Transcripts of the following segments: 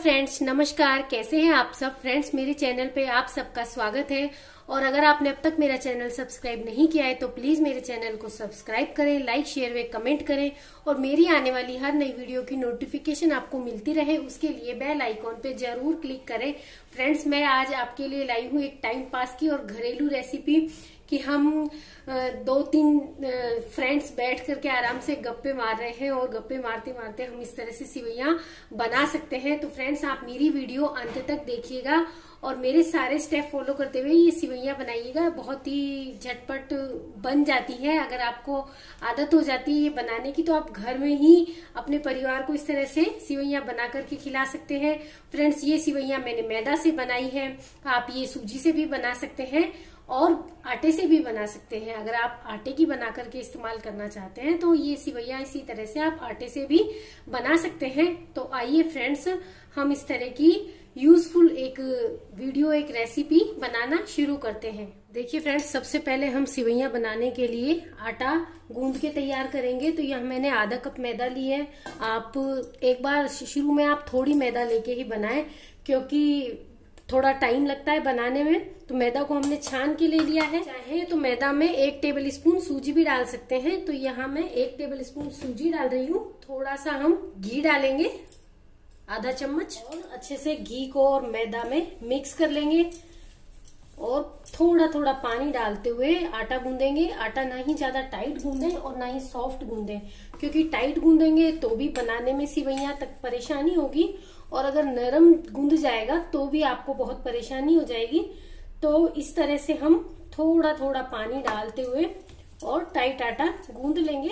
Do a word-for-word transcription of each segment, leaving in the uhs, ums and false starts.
Friends, नमस्कार। कैसे हैं आप सब फ्रेंड्स। मेरे चैनल पे आप सबका स्वागत है। और अगर आपने अब तक मेरा चैनल सब्सक्राइब नहीं किया है तो प्लीज मेरे चैनल को सब्सक्राइब करें, लाइक शेयर व कमेंट करें और मेरी आने वाली हर नई वीडियो की नोटिफिकेशन आपको मिलती रहे उसके लिए बेल आइकॉन पे जरूर क्लिक करें। फ्रेंड्स, मैं आज आपके लिए लाई हूँ एक टाइम पास की और घरेलू रेसिपी कि हम दो तीन फ्रेंड्स बैठ करके आराम से गप्पे मार रहे हैं और गप्पे मारते मारते हम इस तरह से सिवैयां बना सकते हैं। तो फ्रेंड्स, आप मेरी वीडियो अंत तक देखिएगा और मेरे सारे स्टेप फॉलो करते हुए ये सिवैयां बनाइएगा। बहुत ही झटपट बन जाती है। अगर आपको आदत हो जाती है ये बनाने की तो आप घर में ही अपने परिवार को इस तरह से सिवैयां बना करके खिला सकते हैं। फ्रेंड्स, ये सिवैयां मैंने मैदा से बनाई है, आप ये सूजी से भी बना सकते हैं और आटे से भी बना सकते हैं। अगर आप आटे की बना करके इस्तेमाल करना चाहते हैं तो ये सिवैयां इसी तरह से आप आटे से भी बना सकते हैं। तो आइए फ्रेंड्स, हम इस तरह की यूजफुल एक वीडियो, एक रेसिपी बनाना शुरू करते हैं। देखिए फ्रेंड्स, सबसे पहले हम सिवैयां बनाने के लिए आटा गूंद के तैयार करेंगे। तो यह मैंने आधा कप मैदा ली है। आप एक बार शुरू में आप थोड़ी मैदा लेके ही बनाएं क्योंकि थोड़ा टाइम लगता है बनाने में। तो मैदा को हमने छान के ले लिया है। चाहे तो मैदा में एक टेबल स्पून सूजी भी डाल सकते हैं। तो यहाँ मैं एक टेबल स्पून सूजी डाल रही हूँ। थोड़ा सा हम घी डालेंगे, आधा चम्मच, और अच्छे से घी को और मैदा में मिक्स कर लेंगे और थोड़ा थोड़ा पानी डालते हुए आटा गूंदेंगे। आटा ना ही ज्यादा टाइट गूंदें और ना ही सॉफ्ट गूंदें, क्योंकि टाइट गूंदेंगे तो भी बनाने में सिवैयां तक परेशानी होगी और अगर नरम गूंद जाएगा तो भी आपको बहुत परेशानी हो जाएगी। तो इस तरह से हम थोड़ा थोड़ा पानी डालते हुए और टाइट आटा गूंद लेंगे।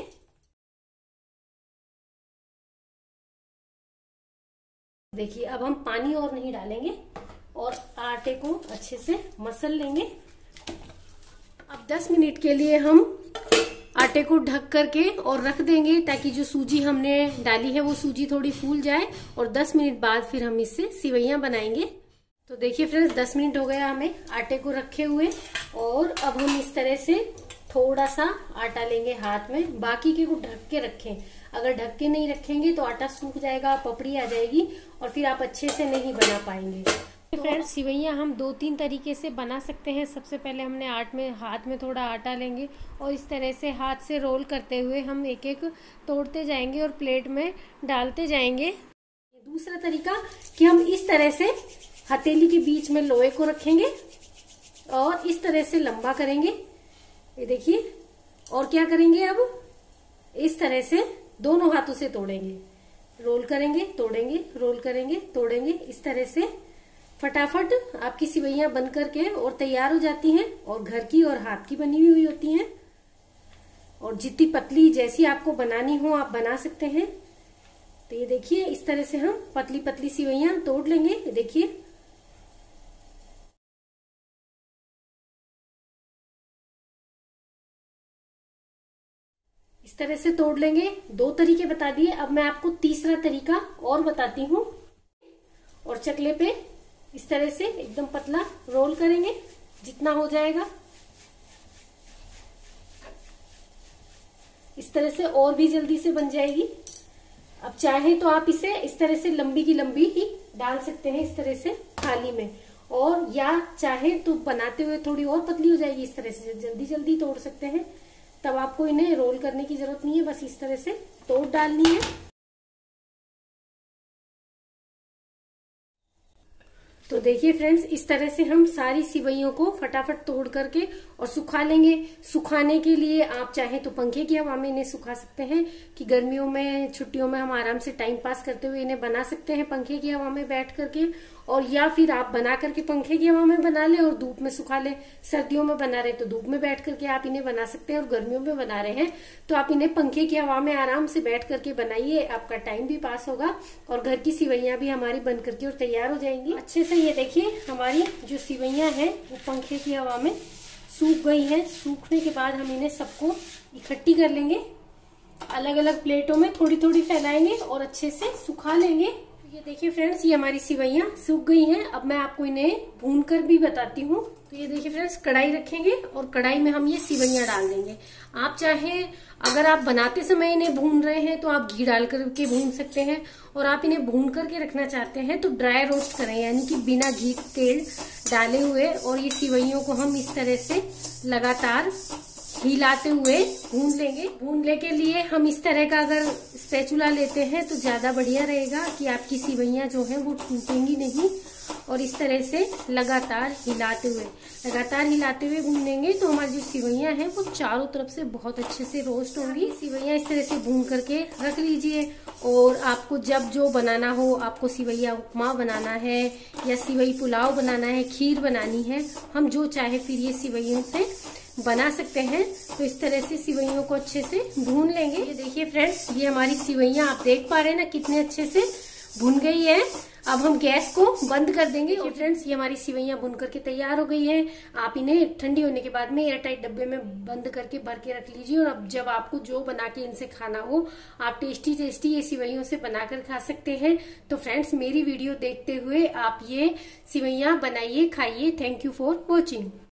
देखिए, अब हम पानी और नहीं डालेंगे और आटे को अच्छे से मसल लेंगे। अब दस मिनट के लिए हम आटे को ढक करके और रख देंगे ताकि जो सूजी हमने डाली है वो सूजी थोड़ी फूल जाए और दस मिनट बाद फिर हम इससे सिवैयां बनाएंगे। तो देखिए फ्रेंड्स, दस मिनट हो गया हमें आटे को रखे हुए और अब हम इस तरह से थोड़ा सा आटा लेंगे हाथ में। बाकी के को ढक के रखें। अगर ढक के नहीं रखेंगे तो आटा सूख जाएगा, पपड़ी आ जाएगी और फिर आप अच्छे से नहीं बना पाएंगे। तो फ्रेंड्स, सिवैयां हम दो तीन तरीके से बना सकते हैं। सबसे पहले हमने आट में हाथ में थोड़ा आटा लेंगे और इस तरह से हाथ से रोल करते हुए हम एक एक तोड़ते जाएंगे और प्लेट में डालते जाएंगे। दूसरा तरीका कि हम इस तरह से हथेली के बीच में लोहे को रखेंगे और इस तरह से लंबा करेंगे। ये देखिए, और क्या करेंगे, अब इस तरह से दोनों हाथों से तोड़ेंगे, रोल करेंगे, तोड़ेंगे, रोल करेंगे, तोड़ेंगे। इस तरह से फटाफट आपकी सिवैयां बन करके और तैयार हो जाती हैं और घर की और हाथ की बनी हुई होती हैं। और जितनी पतली जैसी आपको बनानी हो आप बना सकते हैं। तो ये देखिए, इस तरह से हम पतली पतली सिवैयां तोड़ लेंगे। देखिए, इस तरह से तोड़ लेंगे। दो तरीके बता दिए, अब मैं आपको तीसरा तरीका और बताती हूँ। और चकले पे इस तरह से एकदम पतला रोल करेंगे जितना हो जाएगा। इस तरह से और भी जल्दी से बन जाएगी। अब चाहे तो आप इसे इस तरह से लंबी की लंबी ही डाल सकते हैं, इस तरह से थाली में, और या चाहे तो बनाते हुए थोड़ी और पतली हो जाएगी। इस तरह से जल्दी जल्दी तोड़ सकते हैं, तब आपको इन्हें रोल करने की जरूरत नहीं है, बस इस तरह से तोड़ डालनी है। तो देखिए फ्रेंड्स, इस तरह से हम सारी सिवैयों को फटाफट तोड़ करके और सुखा लेंगे। सुखाने के लिए आप चाहे तो पंखे की हवा में इन्हें सुखा सकते हैं कि गर्मियों में, छुट्टियों में हम आराम से टाइम पास करते हुए इन्हें बना सकते हैं पंखे की हवा में बैठ करके। और या फिर आप बना करके पंखे की हवा में बना ले और धूप में सुखा ले। सर्दियों में बना रहे तो धूप में बैठ करके आप इन्हें बना सकते हैं और गर्मियों में बना रहे हैं तो आप इन्हें पंखे की हवा में आराम से बैठ करके बनाइए। आपका टाइम भी पास होगा और घर की सिवैयां भी हमारी बन करके और तैयार हो जाएंगी अच्छे से। ये देखिए, हमारी जो सिवैयां हैं वो पंखे की हवा में सूख गई है। सूखने के बाद हम इन्हें सबको इकट्ठी कर लेंगे, अलग अलग प्लेटों में थोड़ी थोड़ी फैलाएंगे और अच्छे से सुखा लेंगे। ये देखिए फ्रेंड्स, ये हमारी सिवैयां सूख गई हैं। अब मैं आपको इन्हें भून कर भी बताती हूँ। तो ये देखिए फ्रेंड्स, कढ़ाई रखेंगे और कढ़ाई में हम ये सिवैयां डाल देंगे। आप चाहे अगर आप बनाते समय इन्हें भून रहे हैं तो आप घी डाल करके भून सकते हैं, और आप इन्हें भून करके रखना चाहते हैं तो ड्राई रोस्ट करें, यानी कि बिना घी तेल डाले हुए। और ये सिवैयों को हम इस तरह से लगातार हिलाते हुए भून लेंगे। भूनने के लिए हम इस तरह का अगर स्पैचुला लेते हैं तो ज्यादा बढ़िया रहेगा कि आपकी सिवैयां जो है वो टूटेंगी नहीं। और इस तरह से लगातार हिलाते हुए लगातार हिलाते हुए भूनेंगे तो हमारी जो सिवैयां हैं वो चारों तरफ से बहुत अच्छे से रोस्ट होंगी। सिवैयां इस तरह से भून करके रख लीजिए। और आपको जब जो बनाना हो, आपको सिवैया उपमा बनाना है या सिवई पुलाव बनाना है, खीर बनानी है, हम जो चाहे फिर ये सिवैयों से बना सकते हैं। तो इस तरह से सिवैयों को अच्छे से भून लेंगे। ये देखिए फ्रेंड्स, ये हमारी सिवैयां आप देख पा रहे हैं ना कितने अच्छे से भुन गई है। अब हम गैस को बंद कर देंगे। और फ्रेंड्स, ये हमारी सिवैयां भुन करके तैयार हो गई है। आप इन्हें ठंडी होने के बाद में एयरटाइट डब्बे में बंद करके भर के रख लीजिए। और अब जब आपको जो बना के इनसे खाना हो, आप टेस्टी टेस्टी ये सिवैयों से बनाकर खा सकते हैं। तो फ्रेंड्स, मेरी वीडियो देखते हुए आप ये सिवैयां बनाइए, खाइए। Thank you for watching.